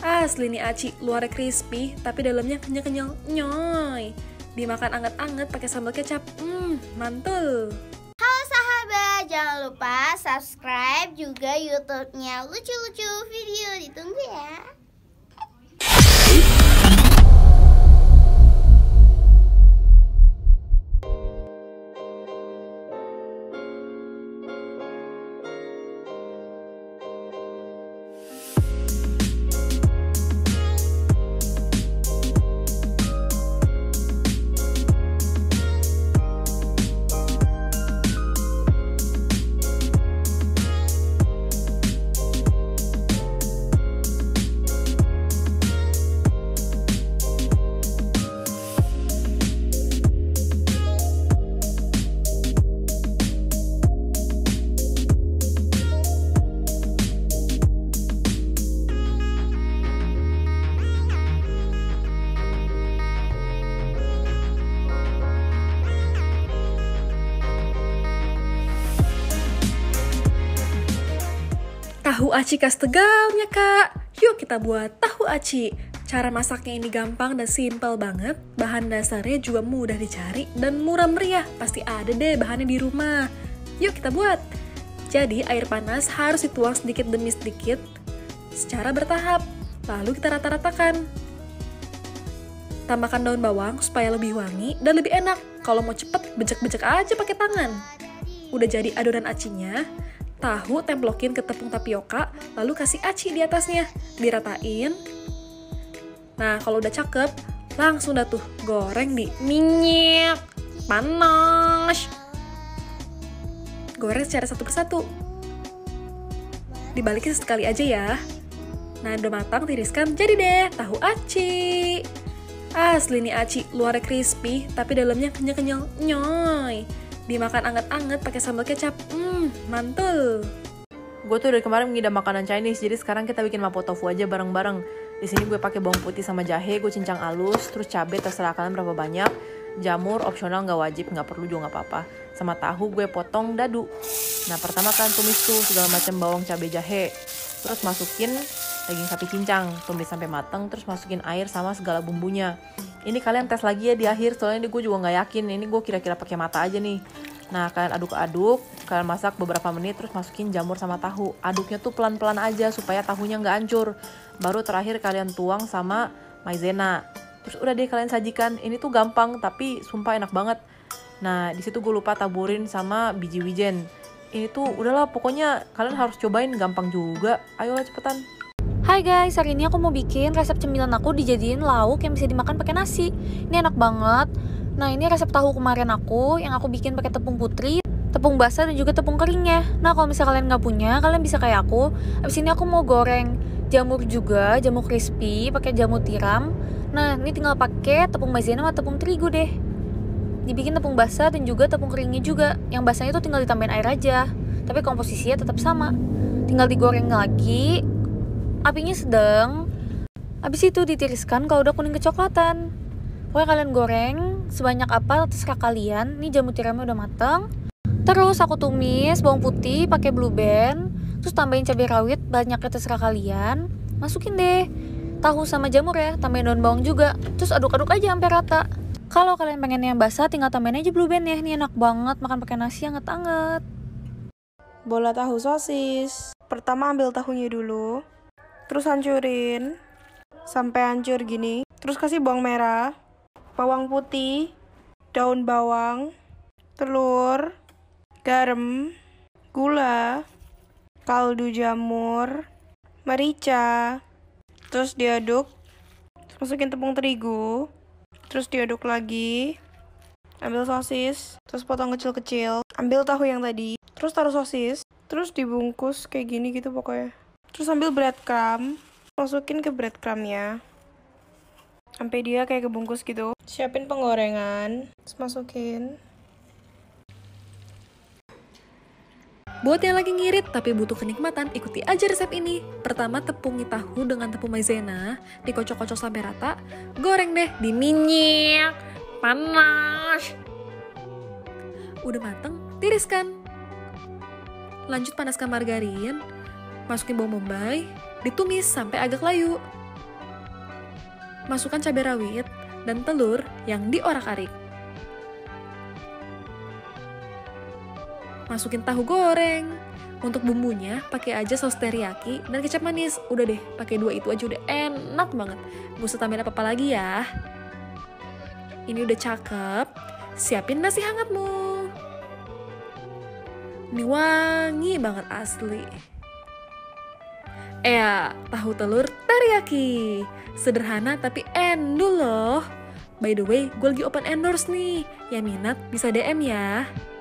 Asli nih aci, luarnya crispy, tapi dalamnya kenyal-kenyal, nyoy. Dimakan anget-anget pakai sambal kecap, mantul. Halo sahabat, jangan lupa subscribe juga YouTube-nya Lucu-Lucu Video, ditunggu ya. Tahu aci khas Tegalnya kak. Yuk kita buat tahu aci. Cara masaknya ini gampang dan simpel banget. Bahan dasarnya juga mudah dicari dan murah meriah. Pasti ada deh bahannya di rumah. Yuk kita buat. Jadi air panas harus dituang sedikit demi sedikit secara bertahap. Lalu kita rata-ratakan. Tambahkan daun bawang supaya lebih wangi dan lebih enak. Kalau mau cepet, bejek-bejek aja pakai tangan. Udah jadi adonan acinya. Tahu templokin ke tepung tapioka, lalu kasih aci di atasnya, diratain. Nah, kalau udah cakep, langsung dah tuh goreng di minyak panas. Goreng secara satu persatu. Dibalikin sekali aja ya. Nah, udah matang, tiriskan, jadi deh tahu aci. Asli nih aci, luarnya crispy, tapi dalamnya kenyal-kenyal, nyoy. Dimakan anget-anget pakai sambal kecap, mantul. Gue tuh dari kemarin mengidam makanan Chinese, jadi sekarang kita bikin mapo tofu aja bareng-bareng. Di sini gue pakai bawang putih sama jahe, gue cincang halus, terus cabai terserah kalian berapa banyak. Jamur opsional, nggak wajib, nggak perlu juga nggak apa-apa. Sama tahu gue potong dadu. Nah pertama kalian tumis tuh segala macam bawang, cabai, jahe. Terus masukin daging sapi cincang, tumis sampai mateng, terus masukin air sama segala bumbunya. Ini kalian tes lagi ya di akhir, soalnya ini gue juga nggak yakin. Ini gue kira-kira pakai mata aja nih. Nah, kalian aduk-aduk, kalian masak beberapa menit, terus masukin jamur sama tahu. Aduknya tuh pelan-pelan aja supaya tahunya nggak hancur. Baru terakhir kalian tuang sama maizena. Terus udah deh kalian sajikan. Ini tuh gampang, tapi sumpah enak banget. Nah, di situ gue lupa taburin sama biji wijen. Ini tuh udahlah, pokoknya kalian harus cobain, gampang juga. Ayolah cepetan. Hai guys, hari ini aku mau bikin resep cemilan aku dijadiin lauk yang bisa dimakan pakai nasi. Ini enak banget. Nah, ini resep tahu kemarin yang aku bikin pakai tepung putri, tepung basah dan juga tepung keringnya. Nah, kalau misalnya kalian nggak punya, kalian bisa kayak aku. Abis ini aku mau goreng jamur juga, jamur crispy, pakai jamur tiram. Nah, ini tinggal pakai tepung maizena sama tepung terigu deh. Dibikin tepung basah dan juga tepung keringnya juga. Yang basahnya itu tinggal ditambahin air aja, tapi komposisinya tetap sama. Tinggal digoreng lagi. Apinya sedang. Habis itu ditiriskan kalau udah kuning kecoklatan. Pokoknya kalian goreng sebanyak apa terserah kalian. Ini jamur tiramnya udah matang. Terus aku tumis bawang putih pakai blue band. Terus tambahin cabai rawit banyaknya terserah kalian. Masukin deh tahu sama jamur ya, tambahin daun bawang juga. Terus aduk-aduk aja sampai rata. Kalau kalian pengen yang basah tinggal tambahin aja blue band ya. Ini enak banget makan pakai nasi anget-anget. Bola tahu sosis. Pertama ambil tahunya dulu. Terus hancurin sampai hancur gini. Terus kasih bawang merah, bawang putih, daun bawang, telur, garam, gula, kaldu jamur, merica. Terus diaduk. Terus masukin tepung terigu. Terus diaduk lagi. Ambil sosis, terus potong kecil-kecil. Ambil tahu yang tadi, terus taruh sosis. Terus dibungkus kayak gini gitu pokoknya. Terus ambil breadcrumb, masukin ke breadcrumbnya sampai dia kayak kebungkus gitu. Siapin penggorengan, terus masukin. Buat yang lagi ngirit tapi butuh kenikmatan, ikuti aja resep ini. Pertama tepungi tahu dengan tepung maizena, dikocok-kocok sampai rata. Goreng deh di minyak panas. Udah mateng, tiriskan. Lanjut panaskan margarin. Masukin bawang bombay, ditumis sampai agak layu. Masukkan cabai rawit dan telur yang diorak-arik. Masukin tahu goreng. Untuk bumbunya pakai aja saus teriyaki dan kecap manis. Udah deh, pakai 2 itu aja udah enak banget. Gak usah tambahin apa-apa lagi ya. Ini udah cakep. Siapin nasi hangatmu. Ini wangi banget asli. Tahu telur teriyaki. Sederhana tapi endul loh. By the way, gue lagi open endorse nih. Yang minat bisa DM ya.